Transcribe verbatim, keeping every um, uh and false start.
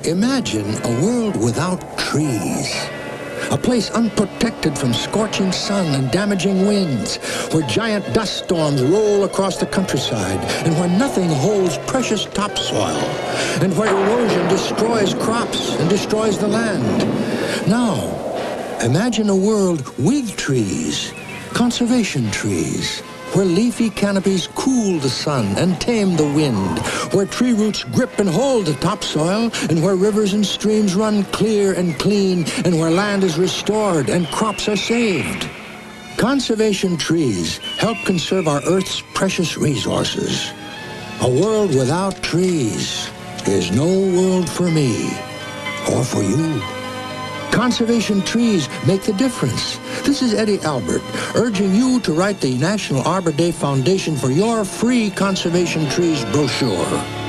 Imagine a world without trees. A place unprotected from scorching sun and damaging winds, where giant dust storms roll across the countryside, and where nothing holds precious topsoil, and where erosion destroys crops and destroys the land. Now, imagine a world with trees, conservation trees, where leafy canopies cool the sun and tame the wind, where tree roots grip and hold the topsoil, and where rivers and streams run clear and clean, and where land is restored and crops are saved. Conservation trees help conserve our Earth's precious resources. A world without trees is no world for me or for you. Conservation trees make the difference. This is Eddie Albert, urging you to write the National Arbor Day Foundation for your free Conservation Trees brochure.